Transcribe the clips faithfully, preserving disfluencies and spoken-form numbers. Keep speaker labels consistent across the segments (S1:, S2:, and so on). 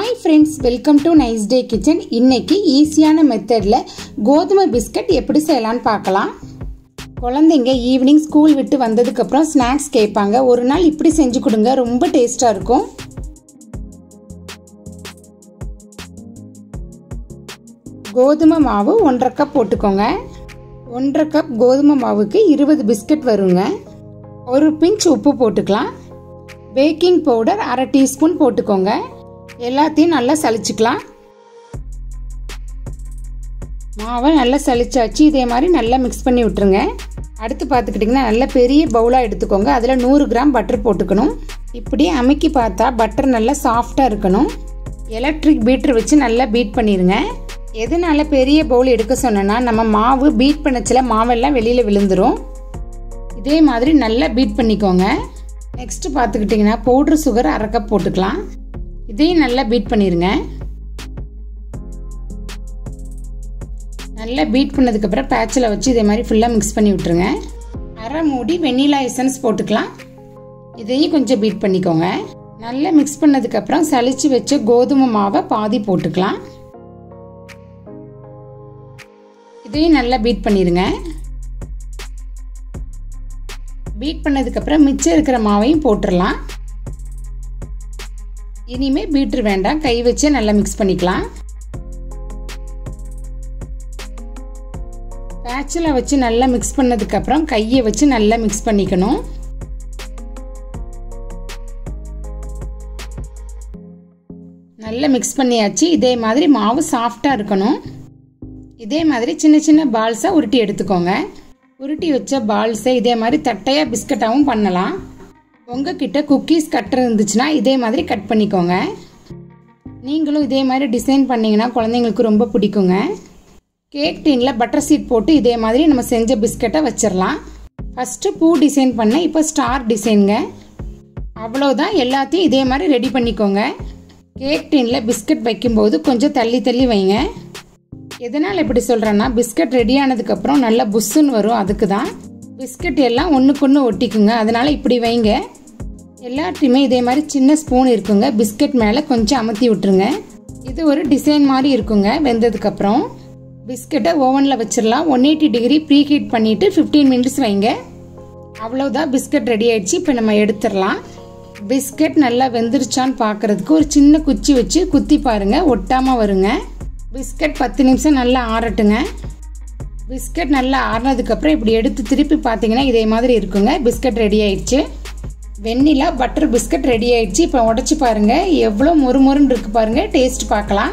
S1: Hi friends, welcome to Nicedaykitchen. இன்னைக்கு ஈஸியான மெத்தட்ல கோதுமை பிஸ்கட் எப்படி செய்யலாம்னு பார்க்கலாம். குழந்தைங்க ஈவினிங் ஸ்கூல் விட்டு வந்ததுக்கு அப்புறம் ஸ்நாக்ஸ் கேட்பாங்க. ஒரு நாள் இப்படி செஞ்சு கொடுங்க, ரொம்ப டேஸ்டா இருக்கும். கோதுமை மாவு ஒன்றரை கப் போட்டுக்கோங்க. ஒன்றரை கப் கோதுமை மாவுக்கு இருபது பிஸ்கட் வருங்க. ஒரு பிஞ்ச் உப்பு போட்டுக்கலாம். பேக்கிங் பவுடர் அரை டீஸ்பூன் போட்டுக்கோங்க. எல்லாத்தையும் நல்லா சலிச்சுக்கலாம். மாவை நல்லா சலிச்சாச்சு. இதே மாதிரி நல்லா மிக்ஸ் பண்ணி விட்டுருங்க. அடுத்து பார்த்துக்கிட்டிங்கன்னா நல்ல பெரிய பவுலாக எடுத்துக்கோங்க. அதில் நூறு கிராம் பட்டர் போட்டுக்கணும். இப்படி அமுக்கி பார்த்தா பட்டர் நல்லா சாஃப்டாக இருக்கணும். எலக்ட்ரிக் பீட்டர் வச்சு நல்லா பீட் பண்ணிடுங்க. எதனால பெரிய பவுல் எடுக்க சொன்னேன்னா, நம்ம மாவு பீட் பண்ணச்சில மாவெல்லாம் வெளியில் விழுந்துடும். இதே மாதிரி நல்லா பீட் பண்ணிக்கோங்க. நெக்ஸ்ட் பார்த்துக்கிட்டிங்கன்னா பவுட்ரு சுகர் அரை கப் போட்டுக்கலாம். இதையும் நல்லா பீட் பண்ணிடுங்க. நல்லா பீட் பண்ணதுக்கப்புறம் பேட்சில் வச்சு இதே மாதிரி ஃபுல்லாக மிக்ஸ் பண்ணி விட்டுருங்க. அரை மூடி வெண்ணிலா எசன்ஸ் போட்டுக்கலாம். இதையும் கொஞ்சம் பீட் பண்ணிக்கோங்க. நல்லா மிக்ஸ் பண்ணதுக்கப்புறம் சலிச்சு வச்ச கோதுமை மாவை பாதி போட்டுக்கலாம். இதையும் நல்லா பீட் பண்ணிடுங்க. பீட் பண்ணதுக்கப்புறம் மிச்சம் இருக்கிற மாவையும் போட்டுடலாம். இனிமே பீட்டர் வேண்டாம், கை வச்சு நல்லா மிக்ஸ் பண்ணிக்கலாம். பேட்சில் வச்சு நல்லா மிக்ஸ் பண்ணதுக்கு அப்புறம் கையை வச்சு நல்லா மிக்ஸ் பண்ணிக்கணும். நல்லா மிக்ஸ் பண்ணியாச்சு. இதே மாதிரி மாவு சாஃப்டா இருக்கணும். இதே மாதிரி சின்ன சின்ன பால்ஸா உருட்டி எடுத்துக்கோங்க. உருட்டி வச்ச பால்ஸை இதே மாதிரி தட்டையா பிஸ்கட்டாவும் பண்ணலாம். உங்ககிட்ட குக்கீஸ் கட்டர் இருந்துச்சுன்னா இதே மாதிரி கட் பண்ணிக்கோங்க. நீங்களும் இதே மாதிரி டிசைன் பண்ணிங்கன்னா குழந்தைங்களுக்கு ரொம்ப பிடிக்குங்க. கேக் டீனில் பட்டர் சீட் போட்டு இதே மாதிரி நம்ம செஞ்ச பிஸ்கட்டை வச்சிடலாம். ஃபஸ்ட்டு பூ டிசைன் பண்ண, இப்போ ஸ்டார் டிசைனுங்க. அவ்வளோதான், எல்லாத்தையும் இதே மாதிரி ரெடி பண்ணிக்கோங்க. கேக் டீனில் பிஸ்கட் வைக்கும்போது கொஞ்சம் தள்ளி தள்ளி வைங்க. எதனால் இப்படி சொல்கிறேன்னா, பிஸ்கட் ரெடி ஆனதுக்கப்புறம் நல்லா புஷ்ஷுன்னு வரும். அதுக்கு தான். பிஸ்கட் எல்லாம் ஒன்றுக்கு ஒன்று ஒட்டிக்குங்க. அதனால் இப்படி வைங்க. எல்லாத்தையுமே இதே மாதிரி சின்ன ஸ்பூன் இருக்குங்க. பிஸ்கட் மேலே கொஞ்சம் அமுத்தி விட்டுருங்க. இது ஒரு டிசைன் மாதிரி இருக்குங்க. வெந்ததுக்கப்புறம் பிஸ்கட்டை ஓவனில் வச்சிடலாம். One eighty degree preheat பண்ணிவிட்டு ஃபிஃப்டீன் மினிட்ஸ் வைங்க. அவ்வளோதான், பிஸ்கட் ரெடி ஆயிடுச்சு. இப்போ நம்ம எடுத்துடலாம். பிஸ்கட் நல்லா வெந்துருச்சான்னு பார்க்குறதுக்கு ஒரு சின்ன குச்சி வச்சு குத்தி பாருங்கள், ஒட்டாமல் வருங்க. பிஸ்கட் பத்து நிமிஷம் நல்லா ஆறட்டுங்க. பிஸ்கட் நல்லா ஆறினதுக்கப்புறம் இப்படி எடுத்து திருப்பி பார்த்தீங்கன்னா இதே மாதிரி இருக்குங்க. பிஸ்கட் ரெடி ஆயிடுச்சு. வெண்ணிலா பட்டர் பிஸ்கட் ரெடி ஆயிடுச்சு. இப்போ உடச்சி பாருங்கள், எவ்வளோ மொறு மொறுன்னு இருக்கு பாருங்கள். டேஸ்ட் பார்க்கலாம்.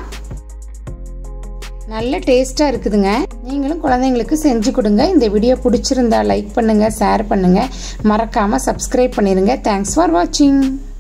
S1: நல்ல டேஸ்ட்டாக இருக்குதுங்க. நீங்களும் குழந்தைங்களுக்கு செஞ்சு கொடுங்க. இந்த வீடியோ பிடிச்சிருந்தா லைக் பண்ணுங்கள், ஷேர் பண்ணுங்கள். மறக்காமல் சப்ஸ்கிரைப் பண்ணிடுங்க. தேங்க்ஸ் ஃபார் வாட்சிங்.